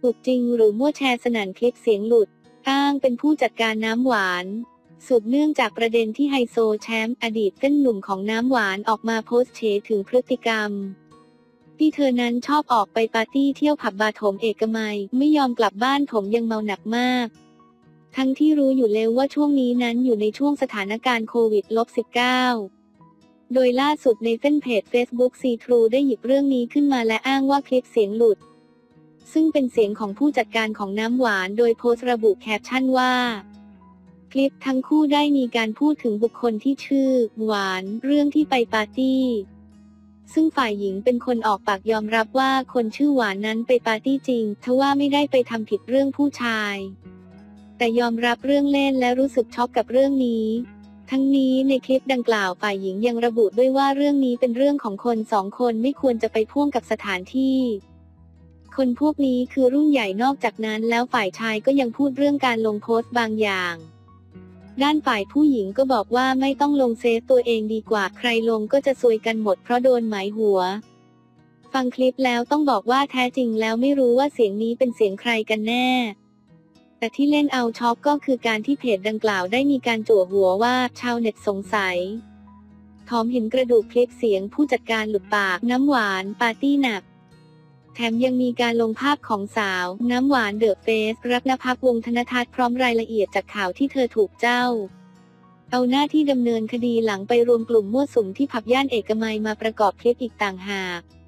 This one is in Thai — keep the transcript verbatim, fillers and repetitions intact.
อุบจริงหรือมั่วแชร์สนั่นคลิปเสียงหลุดอ้างเป็นผู้จัดการน้ำหวานสืบเนื่องจากประเด็นที่ไฮโซแชมป์อดีตเส้นหนุ่มของน้ำหวานออกมาโพสต์เฉถึงพฤติกรรมที่เธอนั้นชอบออกไปปาร์ตี้เที่ยวผับบาร์โถมเอกมัยไม่ยอมกลับบ้านผมยังเมาหนักมากทั้งที่รู้อยู่แล้วว่าช่วงนี้นั้นอยู่ในช่วงสถานการณ์โควิด สิบเก้า โดยล่าสุดในแฟนเพจ Facebook ซี ทรู ได้หยิบเรื่องนี้ขึ้นมาและอ้างว่าคลิปเสียงหลุดซึ่งเป็นเสียงของผู้จัดการของน้ำหวานโดยโพสต์ระบุแคปชั่นว่าคลิปทั้งคู่ได้มีการพูดถึงบุคคลที่ชื่อหวานเรื่องที่ไปปาร์ตี้ซึ่งฝ่ายหญิงเป็นคนออกปากยอมรับว่าคนชื่อหวานนั้นไปปาร์ตี้จริงทว่าไม่ได้ไปทำผิดเรื่องผู้ชายแต่ยอมรับเรื่องเล่นและรู้สึกช็อกกับเรื่องนี้ทั้งนี้ในคลิปดังกล่าวฝ่ายหญิงยังระบุด้วยว่าเรื่องนี้เป็นเรื่องของคนสองคนไม่ควรจะไปพ่วงกับสถานที่คนพวกนี้คือรุ่นใหญ่นอกจากนั้นแล้วฝ่ายชายก็ยังพูดเรื่องการลงโพสต์บางอย่างด้านฝ่ายผู้หญิงก็บอกว่าไม่ต้องลงเซฟตัวเองดีกว่าใครลงก็จะซวยกันหมดเพราะโดนหมายหัวฟังคลิปแล้วต้องบอกว่าแท้จริงแล้วไม่รู้ว่าเสียงนี้เป็นเสียงใครกันแน่แต่ที่เล่นเอาช็อกก็คือการที่เพจดังกล่าวได้มีการจั่วหัวว่าชาวเน็ตสงสัยทอมเห็นกระดูกคลิปเสียงผู้จัดการหลุดปากน้ำหวานปาร์ตี้หนักแถมยังมีการลงภาพของสาวน้ำหวานเดอะเฟสรักนภัสวงศ์ธนทัศน์พร้อมรายละเอียดจากข่าวที่เธอถูกเจ้าเอาหน้าที่ดำเนินคดีหลังไปรวมกลุ่มมั่วสุมที่ผับย่านเอกมัยมาประกอบคลิปอีกต่างหาก